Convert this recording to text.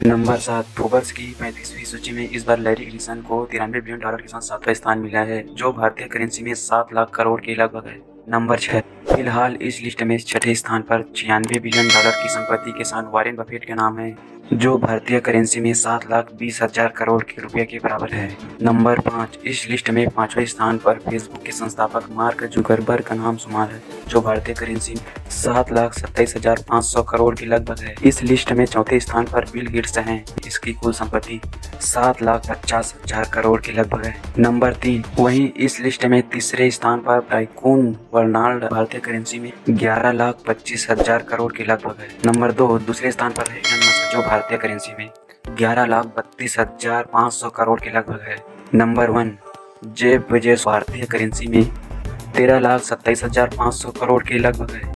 Number 7 Forbes की 35वीं सूची में इस बार लैरी एलिसन को $93 बिलियन के साथ 7वां स्थान मिला है, जो भारतीय करेंसी में 7 लाख करोड़ के लगभग है। नंबर 6 फिलहाल इस लिस्ट में छठे स्थान पर $96 बिलियन की संपत्ति के साथ वॉरेन बफेट का नाम है, जो भारतीय करेंसी में 7,20,000 करोड़ के रुपए के बराबर है। नंबर 5 इस लिस्ट में 5वें स्थान पर फेसबुक के संस्थापक मार्क जुकरबर्ग का नाम शुमार है, जो भारतीय करेंसी में 7,27,500 करोड़ के लगभग है। इस लिस्ट में चौथे स्थान पर बिल गेट्स हैं, इसकी कुल संपत्ति 7,50,000 करोड़ के लगभग है। नंबर 3 वहीं इस लिस्ट में तीसरे स्थान पर टाइकून बर्नार्ड भारतीय करेंसी में 11,25,000 करोड़ के लगभग है। नंबर 2 दूसरे स्थान पर है एलन मस्क, जो भारतीय करेंसी में 11,32,500 करोड़ के लगभग है। नंबर 1 जेफ बेजोस भारतीय करेंसी में 13,27,500 करोड़ के लगभग है।